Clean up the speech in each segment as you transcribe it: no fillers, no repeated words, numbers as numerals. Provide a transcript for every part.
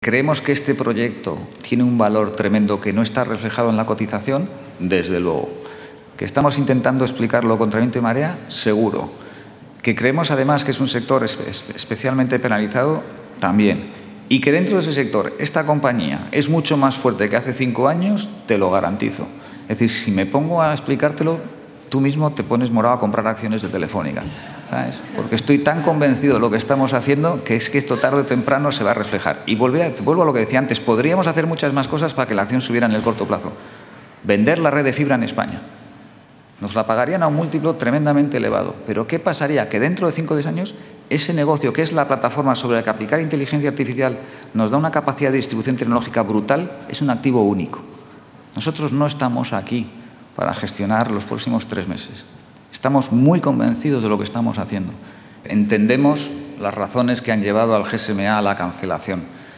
¿Creemos que este proyecto tiene un valor tremendo que no está reflejado en la cotización? Desde luego. ¿Que estamos intentando explicarlo contra viento y marea? Seguro. ¿Que creemos además que es un sector especialmente penalizado? También. Y que dentro de ese sector esta compañía es mucho más fuerte que hace 5 años, te lo garantizo. Es decir, si me pongo a explicártelo, tú mismo te pones morado a comprar acciones de Telefónica, ¿sabes? Porque estoy tan convencido de lo que estamos haciendo que es que esto tarde o temprano se va a reflejar. Y vuelvo a lo que decía antes, podríamos hacer muchas más cosas para que la acción subiera en el corto plazo. Vender la red de fibra en España. Nos la pagarían a un múltiplo tremendamente elevado. Pero ¿qué pasaría? Que dentro de 5 o 10 años ese negocio, que es la plataforma sobre la que aplicar inteligencia artificial, nos da una capacidad de distribución tecnológica brutal, es un activo único. Nosotros no estamos aquí para gestionar los próximos 3 meses. Estamos muy convencidos de lo que estamos haciendo. Entendemos las razones que han llevado al GSMA a la cancelación.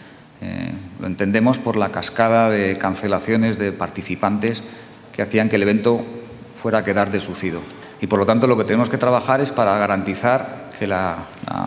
Lo entendemos por la cascada de cancelaciones de participantes que hacían que el evento fuera a quedar deslucido. Y por lo tanto lo que tenemos que trabajar es para garantizar que la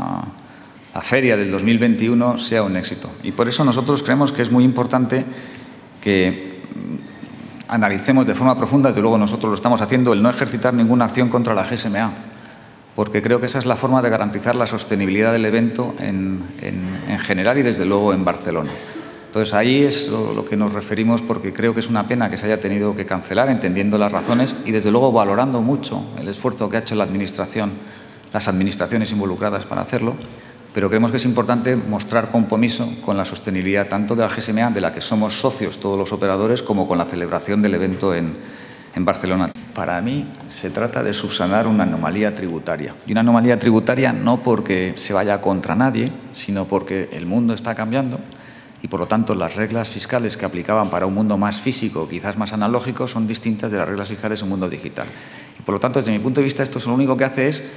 feria del 2021 sea un éxito. Y por eso nosotros creemos que es muy importante que analicemos de forma profunda, desde luego nosotros lo estamos haciendo, el no ejercitar ninguna acción contra la GSMA, porque creo que esa es la forma de garantizar la sostenibilidad del evento en general y desde luego en Barcelona. Entonces ahí es lo que nos referimos, porque creo que es una pena que se haya tenido que cancelar, entendiendo las razones y desde luego valorando mucho el esfuerzo que ha hecho la administración, las administraciones involucradas para hacerlo. Pero creemos que es importante mostrar compromiso con la sostenibilidad tanto de la GSMA, de la que somos socios todos los operadores, como con la celebración del evento en Barcelona. Para mí se trata de subsanar una anomalía tributaria. Y una anomalía tributaria no porque se vaya contra nadie, sino porque el mundo está cambiando y por lo tanto las reglas fiscales que aplicaban para un mundo más físico, quizás más analógico, son distintas de las reglas fiscales en un mundo digital. Y por lo tanto, desde mi punto de vista, esto lo único que hace es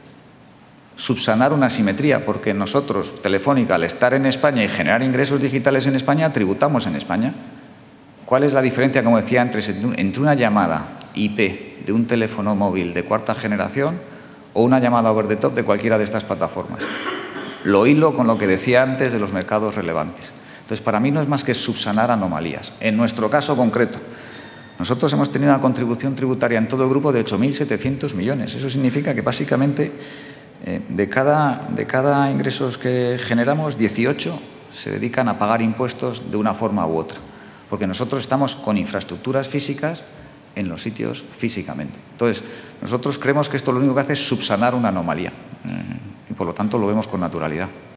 subsanar una asimetría, porque nosotros, Telefónica, al estar en España y generar ingresos digitales en España, tributamos en España. ¿Cuál es la diferencia, como decía antes, entre una llamada IP de un teléfono móvil de 4ª generación o una llamada over the top de cualquiera de estas plataformas? Lo hilo con lo que decía antes de los mercados relevantes. Entonces, para mí no es más que subsanar anomalías. En nuestro caso concreto, nosotros hemos tenido una contribución tributaria en todo el grupo de 8.700 millones. Eso significa que básicamente de cada ingresos que generamos, 18 se dedican a pagar impuestos de una forma u otra, porque nosotros estamos con infraestructuras físicas en los sitios físicamente. Entonces, nosotros creemos que esto lo único que hace es subsanar una anomalía y por lo tanto lo vemos con naturalidad.